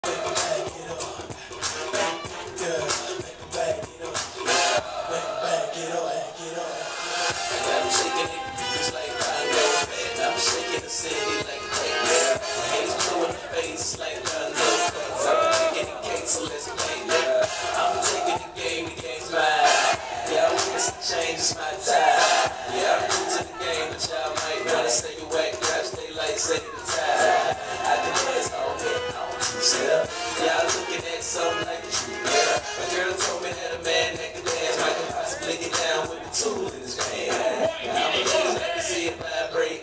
Change my time. Yeah, I'm new to the game, but y'all might wanna say you whack raps, they like say the time. I can dance all day, on two-step. Y'all looking at something like the truth, yeah. My girl told me that a man that can dance might can possibly get down with a tool in his hand. I'm a lady, I can see it vibrate.